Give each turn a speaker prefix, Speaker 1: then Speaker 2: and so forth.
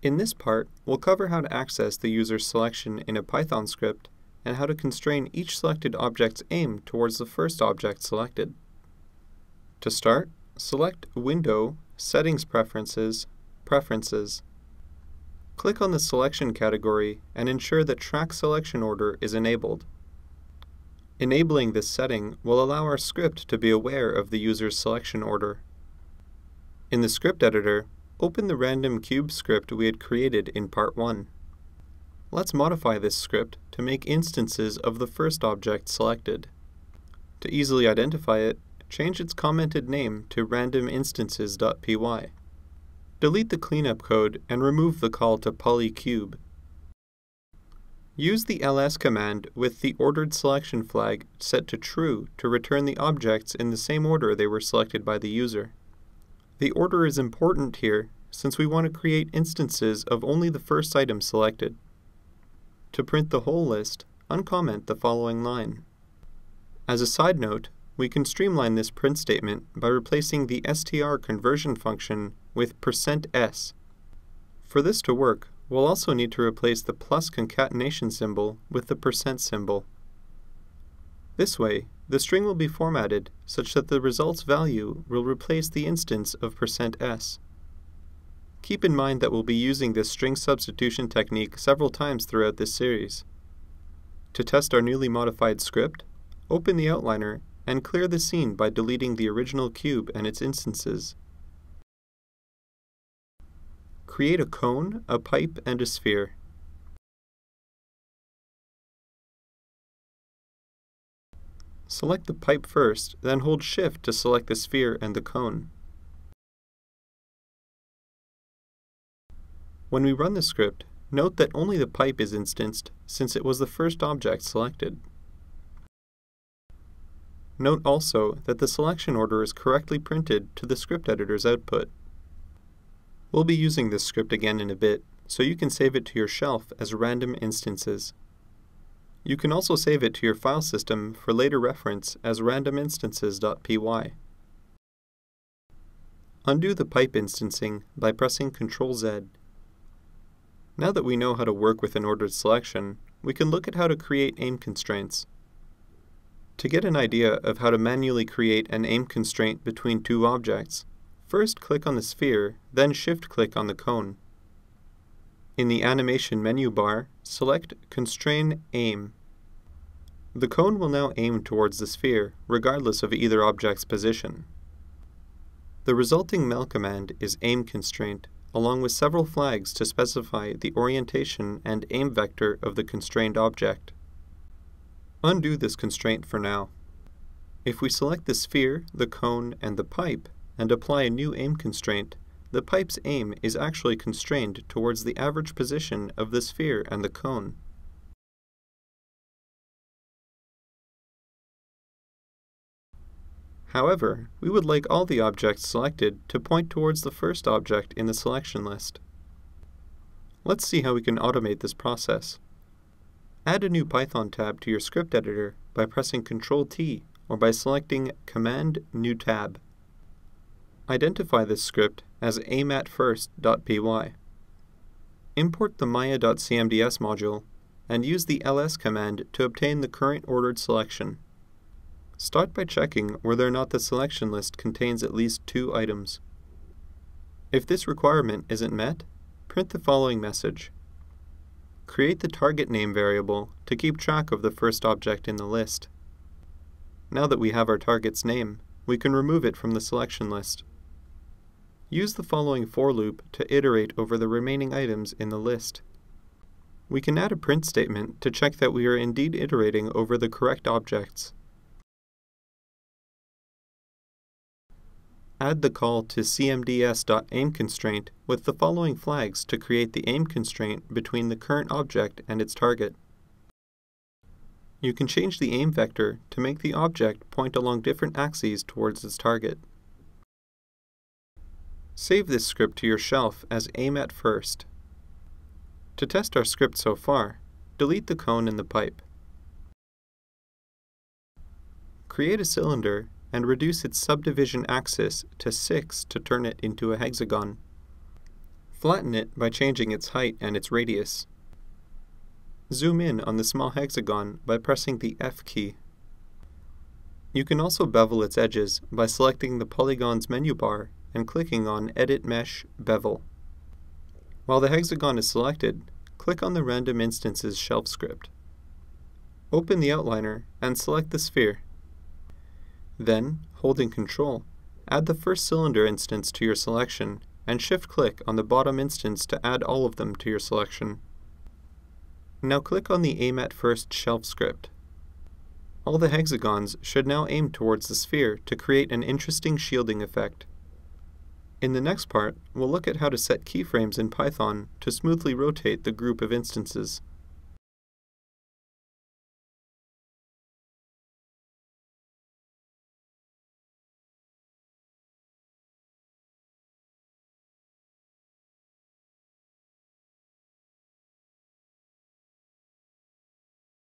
Speaker 1: In this part, we'll cover how to access the user's selection in a Python script and how to constrain each selected object's aim towards the first object selected. To start, select Window, Settings Preferences, Preferences. Click on the Selection category and ensure that Track Selection Order is enabled. Enabling this setting will allow our script to be aware of the user's selection order. In the script editor, open the random cube script we had created in Part 1. Let's modify this script to make instances of the first object selected. To easily identify it, change its commented name to randominstances.py. Delete the cleanup code and remove the call to polycube. Use the ls command with the ordered selection flag set to true to return the objects in the same order they were selected by the user. The order is important here since we want to create instances of only the first item selected. To print the whole list, uncomment the following line. As a side note, we can streamline this print statement by replacing the str conversion function with %s. For this to work, we'll also need to replace the plus concatenation symbol with the % symbol. This way, the string will be formatted such that the result's value will replace the instance of %s. Keep in mind that we'll be using this string substitution technique several times throughout this series. To test our newly modified script, open the outliner and clear the scene by deleting the original cube and its instances. Create a cone, a pipe, and a sphere. Select the pipe first, then hold Shift to select the sphere and the cone. When we run the script, note that only the pipe is instanced since it was the first object selected. Note also that the selection order is correctly printed to the script editor's output. We'll be using this script again in a bit, so you can save it to your shelf as random instances. You can also save it to your file system for later reference as randominstances.py. Undo the pipe instancing by pressing Ctrl-Z. Now that we know how to work with an ordered selection, we can look at how to create aim constraints. To get an idea of how to manually create an aim constraint between two objects, first click on the sphere, then shift-click on the cone. In the animation menu bar, select Constrain Aim. The cone will now aim towards the sphere, regardless of either object's position. The resulting mel command is aim constraint, along with several flags to specify the orientation and aim vector of the constrained object. Undo this constraint for now. If we select the sphere, the cone, and the pipe, and apply a new aim constraint, the pipe's aim is actually constrained towards the average position of the sphere and the cone. However, we would like all the objects selected to point towards the first object in the selection list. Let's see how we can automate this process. Add a new Python tab to your script editor by pressing Ctrl-T or by selecting Command New Tab. Identify this script as aimatfirst.py. Import the maya.cmds module and use the ls command to obtain the current ordered selection. Start by checking whether or not the selection list contains at least 2 items. If this requirement isn't met, print the following message. Create the target name variable to keep track of the first object in the list. Now that we have our target's name, we can remove it from the selection list. Use the following for loop to iterate over the remaining items in the list. We can add a print statement to check that we are indeed iterating over the correct objects. Add the call to cmds.aimConstraint with the following flags to create the aim constraint between the current object and its target. You can change the aim vector to make the object point along different axes towards its target. Save this script to your shelf as aimatfirst. To test our script so far, delete the cone and the pipe. Create a cylinder and reduce its subdivision axis to 6 to turn it into a hexagon. Flatten it by changing its height and its radius. Zoom in on the small hexagon by pressing the F key. You can also bevel its edges by selecting the Polygon's menu bar and clicking on Edit Mesh Bevel. While the hexagon is selected, click on the Random Instances shelf script. Open the outliner and select the sphere. Then, holding Ctrl, add the first cylinder instance to your selection and shift-click on the bottom instance to add all of them to your selection. Now click on the Aim at First shelf script. All the hexagons should now aim towards the sphere to create an interesting shielding effect. In the next part, we'll look at how to set keyframes in Python to smoothly rotate the group of instances.